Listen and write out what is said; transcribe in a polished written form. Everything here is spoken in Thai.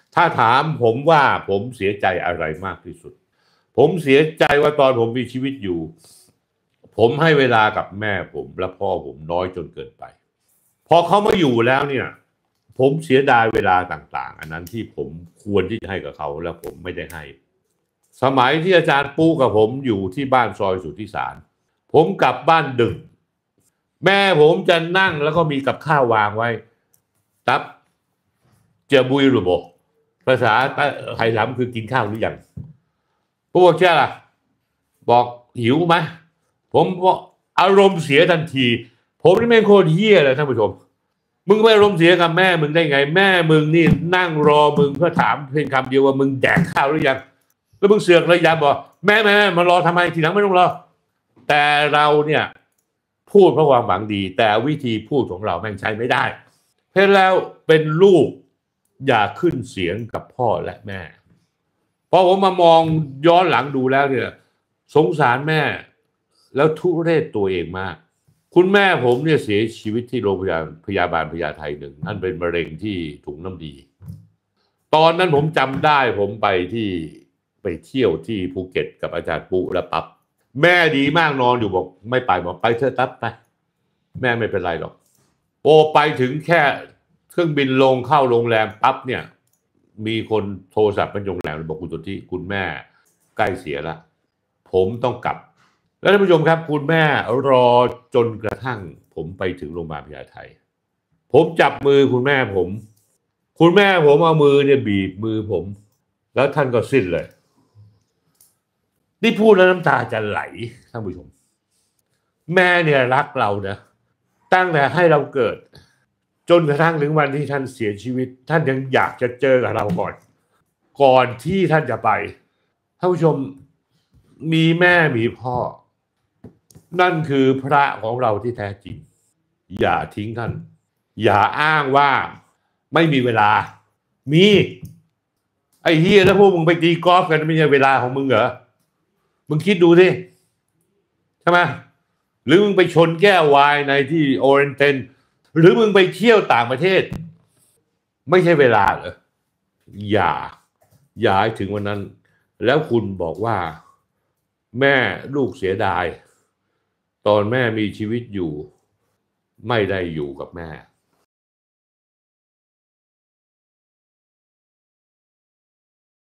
ถ้าถามผมว่าผมเสียใจอะไรมากที่สุดผมเสียใจว่าตอนผมมีชีวิตอยู่ผมให้เวลากับแม่ผมและพ่อผมน้อยจนเกินไปพอเขามาอยู่แล้วเนี่ยผมเสียดายเวลาต่างๆอันนั้นที่ผมควรที่จะให้กับเขาแล้วผมไม่ได้ให้สมัยที่อาจารย์ปูกับผมอยู่ที่บ้านซอยสุทธิสารผมกลับบ้านดึกแม่ผมจะนั่งแล้วก็มีกับข้าววางไว้ตับเจอบุยหรือบอกภาษาไทยล้ำคือกินข้าวหรือยังพวกเจ้าล่ะบอกหิวไหมผมก็อารมณ์เสียทันทีผมนี่แม่งโคตรเหี้ยเลยท่านผู้ชมมึงไม่อารมณ์เสียกับแม่มึงได้ไงแม่มึงนี่นั่งรอมึงเพื่อถามเพียงคำเดียวว่ามึงแดกข้าวหรือยังแล้วมึงเสือกเลยยามบอกแม่มารอทำไมทีหลังไม่ต้องรอแต่เราเนี่ยพูดเพราะความหวังดีแต่วิธีพูดของเราแม่งใช้ไม่ได้เพราะแล้วเป็นลูกอย่าขึ้นเสียงกับพ่อและแม่พอผมมามองย้อนหลังดูแล้วเนี่ยสงสารแม่แล้วทุเรศตัวเองมากคุณแม่ผมเนี่ยเสียชีวิตที่โรงพยาบาลพญาไท1นั่นเป็นมะเร็งที่ถุงน้ำดีตอนนั้นผมจำได้ผมไปเที่ยวที่ภูเก็ตกับอาจารย์ปุ๊และปั๊บแม่ดีมากนอนอยู่บอกไม่ไปบอกไปเถอะตั๊บไปแม่ไม่เป็นไรหรอกโอ้ไปถึงแค่เครื่องบินลงเข้าโรงแรมปั๊บเนี่ยมีคนโทรศัพท์เป็นโรงแรมบอกคุณสนธิคุณแม่ใกล้เสียแล้วผมต้องกลับแล้วท่านผู้ชมครับคุณแม่รอจนกระทั่งผมไปถึงโรงพยาบาลพญาไทผมจับมือคุณแม่ผมเอามือเนี่ยบีบมือผมแล้วท่านก็สิ้นเลยนี่พูดแล้วน้ำตาจะไหลท่านผู้ชมแม่เนี่ยรักเรานะตั้งแต่ให้เราเกิดจนกระทั่งถึงวันที่ท่านเสียชีวิตท่านยังอยากจะเจอกับเราก่อนที่ท่านจะไปท่านผู้ชมมีแม่มีพ่อนั่นคือพระของเราที่แท้จริงอย่าทิ้งท่านอย่าอ้างว่าไม่มีเวลามีไอ้เฮียแล้วพวกมึงไปตีกอล์ฟกันไม่ใช่เวลาของมึงเหรอมึงคิดดูสิใช่ไหมหรือมึงไปชนแก้ววายในที่โอเรนเตนหรือมึงไปเที่ยวต่างประเทศไม่ใช่เวลาเหรออย่าให้ถึงวันนั้นแล้วคุณบอกว่าแม่ลูกเสียดายตอนแม่มีชีวิตอยู่ไม่ได้อยู่กับแม่